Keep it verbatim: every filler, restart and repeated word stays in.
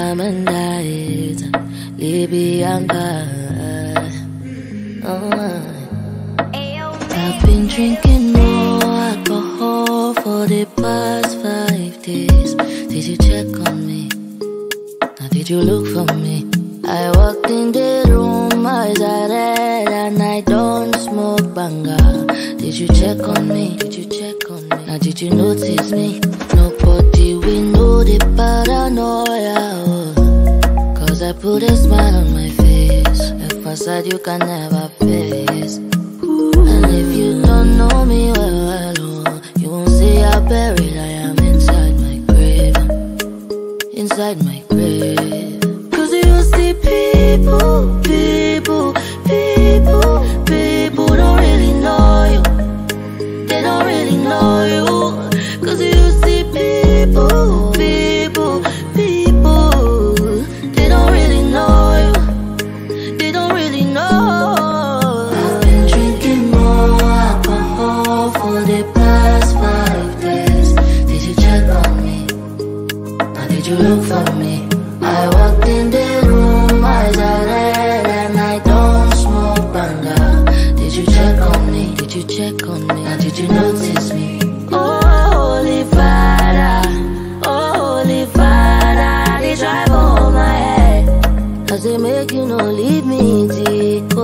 Bamenda is Libianca. Oh, I've been drinking more alcohol for the past five days. Did you check on me? Now did you look for me? I walked in the room, eyes are red, and I don't smoke banga. Did you check on me? Did you check on me? Now did you notice me? Nobody will know the paranoia. Oh. Cause I put a smile on my face, a façade you can never face. And if you don't know me well, well oh, you won't see how buried I am inside my grave. Inside my grave. Cause you see people, people, people, people don't really know you. They don't really know you. Cause you see people, people, people, they don't really know you. They don't really know. I've been drinking more alcohol for the past five days. Did you check on me? Or did you look for me? I walked in the room, eyes are red, and I don't smoke banga. Did you check on me? Did you check on me? Or did you notice me? Oh, Holy Father, oh, Holy Father, they drive over my head. Cause they make you no leave me deep.